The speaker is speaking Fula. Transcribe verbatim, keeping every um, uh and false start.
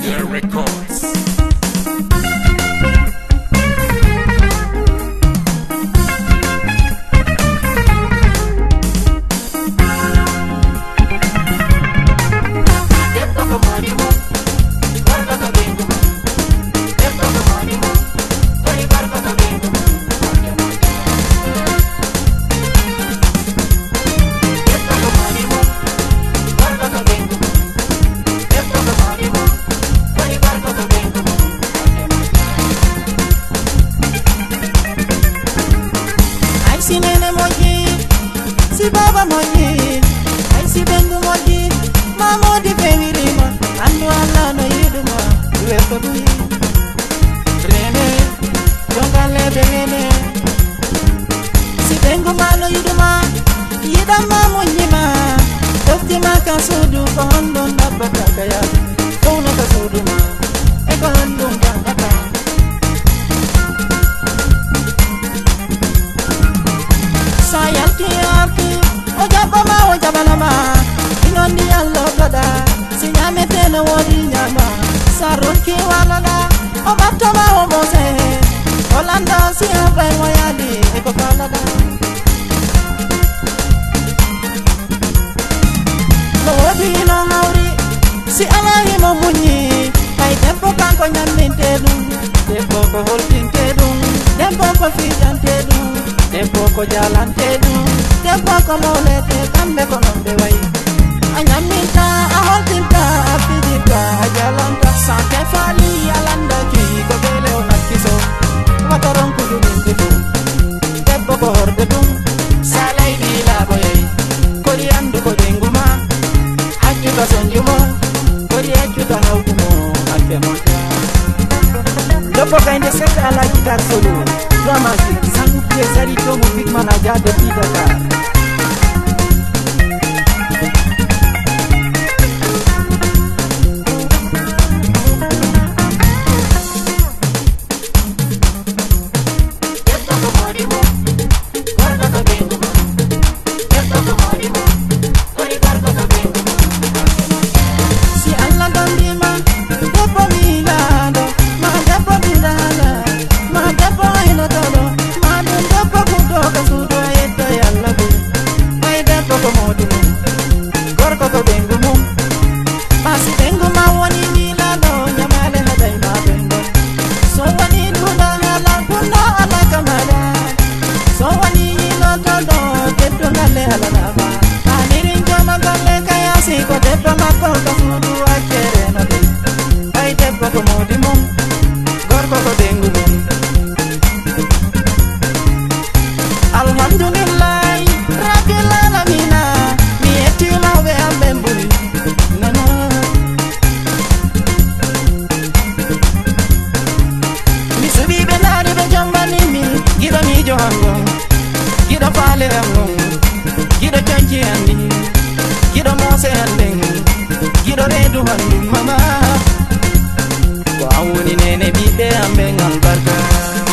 Master Records. Si nene moji, si baba moji, ay si bengu moji, mamo di femirima, andu alla no yiduma, weto dui. Rene, jongale bengene, si bengu malo yiduma, yidama mojima, dofti maka sudu kondo nabata kaya, kona ka suduma, e kondo nabata. Sayang tiarki, ojaba ma ojaba ma, inondi allo kada, sinyame tena wodi nyama, saruki walada, obato ma omose, Olanda si abai wayali, eko falada. No wodi no hauri, si alahi mo munyi, kai tempo kanko nyaminte dum, tempo ko holtinte dum, tempo ko fijante dum. Tempo ko jalante du, tempo ko molete kambe ko nombe wai. Anyaminta, aholtinta, apidita, ajalanta, sante fali alanda ki ko bele onakiso. Mataron ku duninti du, tempo ko horde dum, salai di laboye. Kori andu ko denguma, ajuta sonjumo, kori ajuta haukumo, ake monta. Dopo kainde seka ala gitar solo, dramatic, sangu pie sarito musik manaja depuis Dakar. Si alla dandima, depo milano, ma depo milano, ma depo ino todo, ma depo kudo kasudo ito yalla bu, mai depo komodu mu, gorko ko bengu mu, masi bengu ma wani milano, nyamale hadai ma bengu, so wani duna hala kuna ala kamada, so wani ino todo, depo ngale hala nama, anirin jama gale kaya si ko depo makol kasudo akere no de, mai depo komodu mu, gorko ko bengu mu. Alhamdulillah, Rabbil Alamin, mi etila we ambembuli, nana. Mi subi benari benjambani mi, gira mi johango, gira fale hango, gira chanchi andi, gira mose andi, gira redu andi mama. Wa awuni nene bibe ambengal barka.